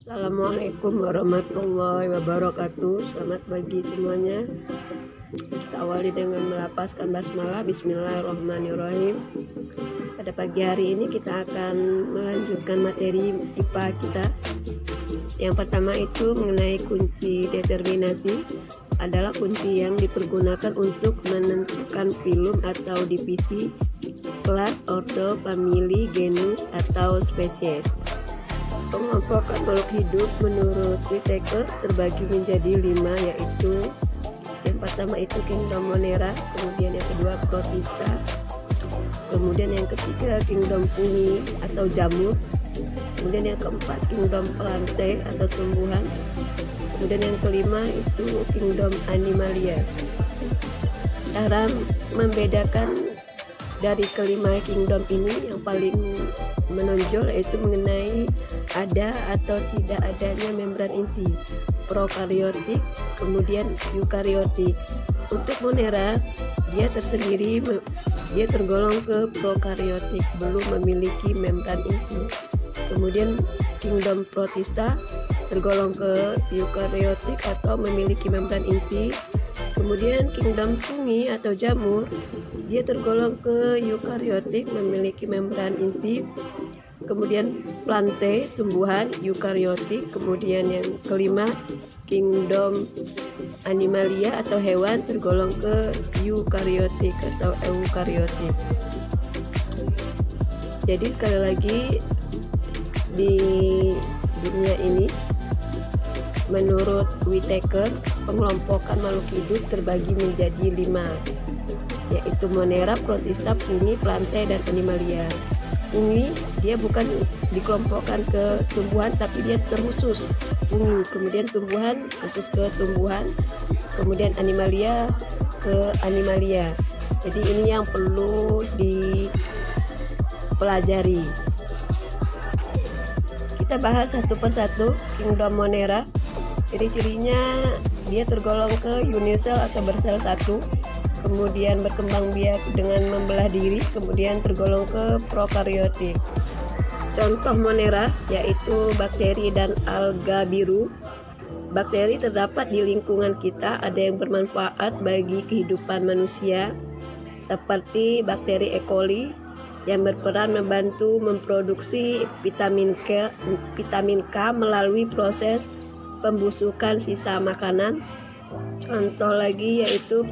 Assalamualaikum warahmatullahi wabarakatuh. Selamat pagi semuanya. Kita awali dengan melapaskan basmalah. Bismillahirrahmanirrahim. Pada pagi hari ini kita akan melanjutkan materi IPA kita. Yang pertama itu mengenai kunci determinasi, adalah kunci yang dipergunakan untuk menentukan filum atau divisi, kelas, ordo, famili, genus, atau spesies. Pengelompokan makhluk hidup menurut Whittaker terbagi menjadi 5, yaitu yang pertama itu Kingdom Monera, kemudian yang kedua Protista, kemudian yang ketiga Kingdom Fungi atau jamur, kemudian yang keempat Kingdom Plantae atau tumbuhan, kemudian yang kelima itu Kingdom Animalia. Cara membedakan dari kelima kingdom ini, yang paling menonjol yaitu mengenai ada atau tidak adanya membran inti, prokariotik, kemudian eukariotik. Untuk Monera, dia tersendiri, dia tergolong ke prokariotik, belum memiliki membran inti. Kemudian Kingdom Protista tergolong ke eukariotik atau memiliki membran inti. Kemudian Kingdom Fungi atau jamur, dia tergolong ke eukariotik, memiliki membran inti. Kemudian Plantae, tumbuhan, eukariotik. Kemudian yang kelima Kingdom Animalia atau hewan, tergolong ke eukariotik atau eukariotik. Jadi sekali lagi, di dunia ini menurut Whittaker, pengelompokan makhluk hidup terbagi menjadi 5, yaitu Monera, Protista, Fungi, Plantae, dan Animalia. Fungi dia bukan dikelompokkan ke tumbuhan, tapi dia terkhusus fungi. Kemudian tumbuhan khusus ke tumbuhan, kemudian Animalia ke Animalia. Jadi ini yang perlu dipelajari. Kita bahas satu persatu. Kingdom Monera, ciri-cirinya dia tergolong ke unisel atau bersel satu, kemudian berkembang biak dengan membelah diri, kemudian tergolong ke prokariotik. Contoh Monera yaitu bakteri dan alga biru. Bakteri terdapat di lingkungan kita, ada yang bermanfaat bagi kehidupan manusia, seperti bakteri E. coli yang berperan membantu memproduksi vitamin K melalui proses pembusukan sisa makanan. Contoh lagi yaitu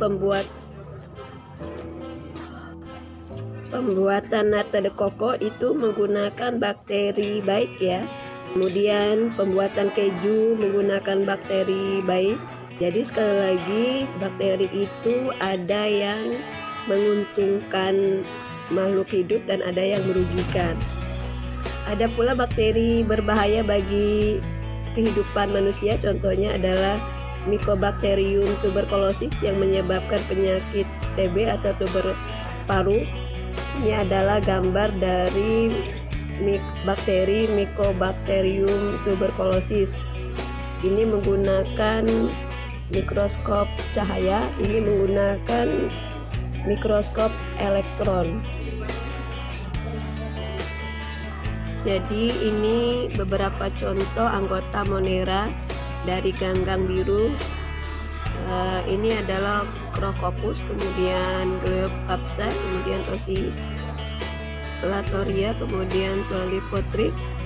pembuatan nata de coco itu menggunakan bakteri baik ya. Kemudian pembuatan keju menggunakan bakteri baik. Jadi sekali lagi, bakteri itu ada yang menguntungkan makhluk hidup dan ada yang merugikan. Ada pula bakteri berbahaya bagi kehidupan manusia, contohnya adalah Mycobacterium tuberculosis yang menyebabkan penyakit TB atau tuber paru. Ini adalah gambar dari bakteri Mycobacterium tuberculosis. Ini menggunakan mikroskop cahaya, ini menggunakan mikroskop elektron. Jadi ini beberapa contoh anggota Monera dari ganggang biru. Ini adalah Crocopus, kemudian Gleocapsa, kemudian Oscillatoria, kemudian Polypotrid,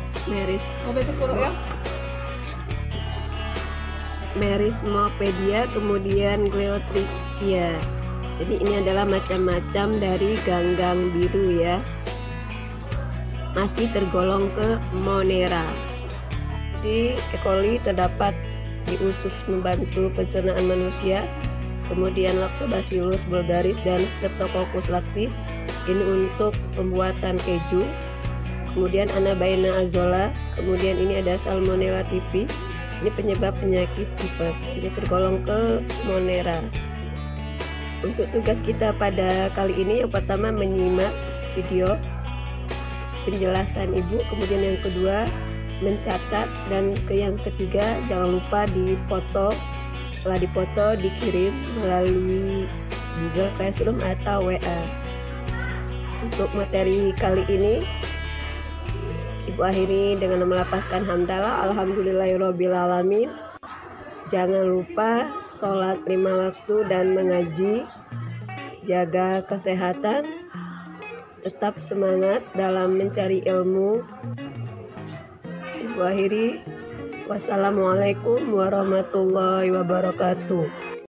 Merismopedia, kemudian Gleotrichia. Jadi ini adalah macam-macam dari ganggang biru ya, masih tergolong ke Monera. Jadi E. coli terdapat di usus membantu pencernaan manusia, kemudian Lactobacillus vulgaris dan Streptococcus lactis ini untuk pembuatan keju, kemudian Anabaena azola, kemudian ini ada Salmonella typhi, ini penyebab penyakit tipes, ini tergolong ke Monera. Untuk tugas kita pada kali ini, yang pertama menyimak video penjelasan ibu, kemudian yang kedua mencatat, dan yang ketiga jangan lupa dipoto. Setelah dipoto dikirim melalui Google Classroom atau WA. Untuk materi kali ini Ibu akhiri dengan melapaskan hamdalah alhamdulillahirobbilalamin. Jangan lupa sholat 5 waktu dan mengaji. Jaga kesehatan, tetap semangat dalam mencari ilmu. Ibu akhiri, wassalamualaikum warahmatullahi wabarakatuh.